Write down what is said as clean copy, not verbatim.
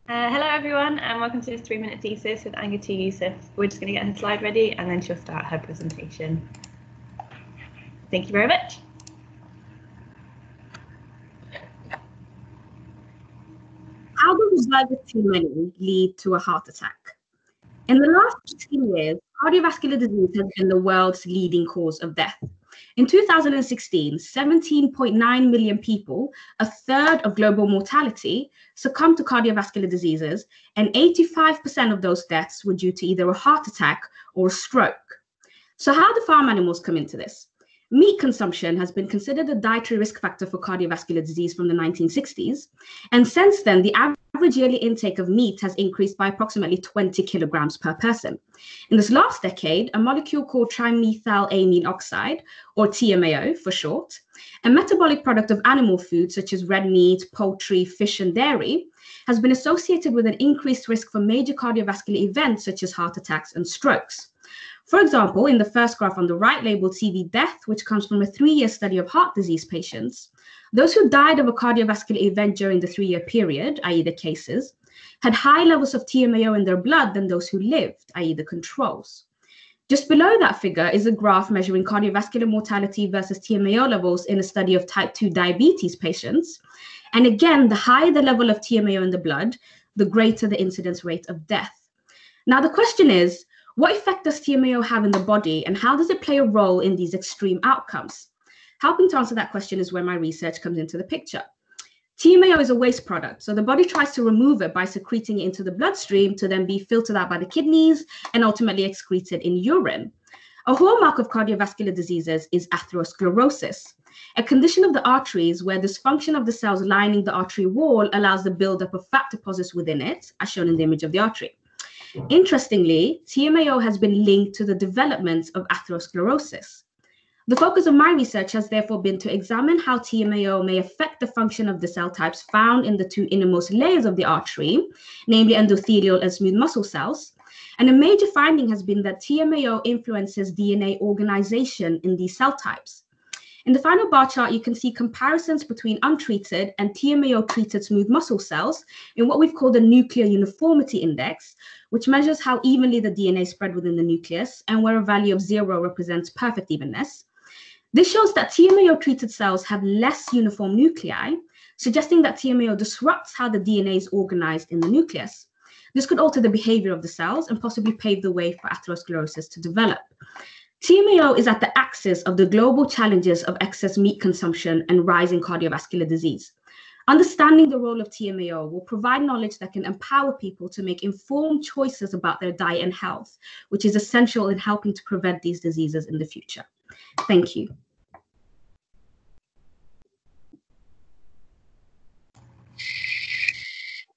Hello everyone and welcome to this 3-minute thesis with Angatu Yusuf. We're just going to get her slide ready and then she'll start her presentation. Thank you very much. How does observing too many lead to a heart attack? In the last 16 years, cardiovascular disease has been the world's leading cause of death. In 2016, 17.9 million people, a third of global mortality, succumbed to cardiovascular diseases, and 85% of those deaths were due to either a heart attack or a stroke. So how do farm animals come into this? Meat consumption has been considered a dietary risk factor for cardiovascular disease from the 1960s. And since then, the average yearly intake of meat has increased by approximately 20 kilograms per person. In this last decade, a molecule called trimethylamine oxide, or TMAO for short, a metabolic product of animal food such as red meat, poultry, fish, and dairy, has been associated with an increased risk for major cardiovascular events such as heart attacks and strokes. For example, in the first graph on the right labeled CV death, which comes from a 3-year study of heart disease patients, those who died of a cardiovascular event during the 3-year period, i.e. the cases, had high levels of TMAO in their blood than those who lived, i.e. the controls. Just below that figure is a graph measuring cardiovascular mortality versus TMAO levels in a study of type 2 diabetes patients. And again, the higher the level of TMAO in the blood, the greater the incidence rate of death. Now, the question is, what effect does TMAO have in the body, and how does it play a role in these extreme outcomes? Helping to answer that question is where my research comes into the picture. TMAO is a waste product, so the body tries to remove it by secreting it into the bloodstream to then be filtered out by the kidneys and ultimately excreted in urine. A hallmark of cardiovascular diseases is atherosclerosis, a condition of the arteries where dysfunction of the cells lining the artery wall allows the buildup of fat deposits within it, as shown in the image of the artery. Interestingly, TMAO has been linked to the development of atherosclerosis. The focus of my research has therefore been to examine how TMAO may affect the function of the cell types found in the 2 innermost layers of the artery, namely endothelial and smooth muscle cells. And a major finding has been that TMAO influences DNA organization in these cell types. In the final bar chart, you can see comparisons between untreated and TMAO-treated smooth muscle cells in what we've called the nuclear uniformity index, which measures how evenly the DNA spread within the nucleus and where a value of 0 represents perfect evenness. This shows that TMAO-treated cells have less uniform nuclei, suggesting that TMAO disrupts how the DNA is organized in the nucleus. This could alter the behavior of the cells and possibly pave the way for atherosclerosis to develop. TMAO is at the axis of the global challenges of excess meat consumption and rising cardiovascular disease. Understanding the role of TMAO will provide knowledge that can empower people to make informed choices about their diet and health, which is essential in helping to prevent these diseases in the future. Thank you.